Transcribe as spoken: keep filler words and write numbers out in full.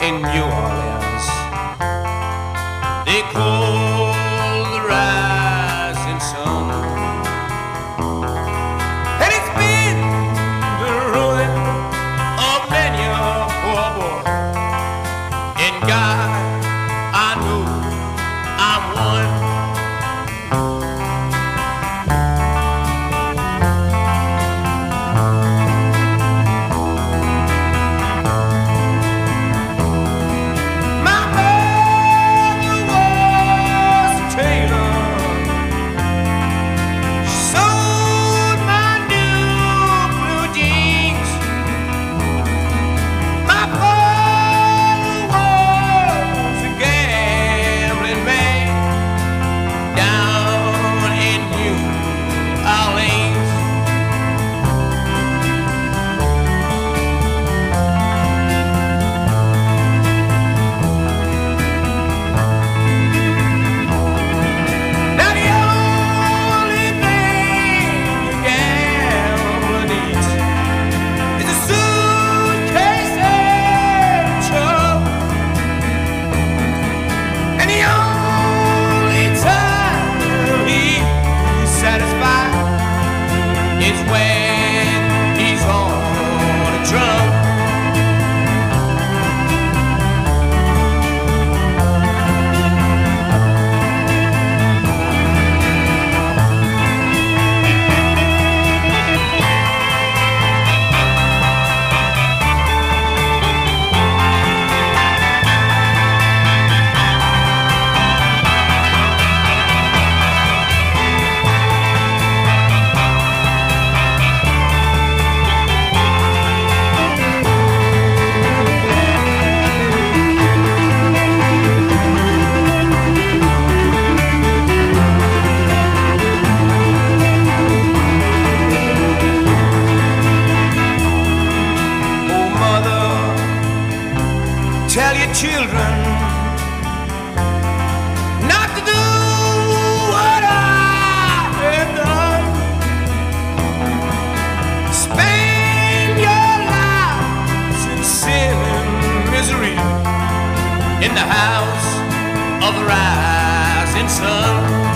in New Orleans. They call the rising sun, and it's been the ruin of many a poor boy. In God, I know I'm one. When he's on a drum. Tell your children not to do what I have done. Spend your lives in sin and misery in the house of the rising sun.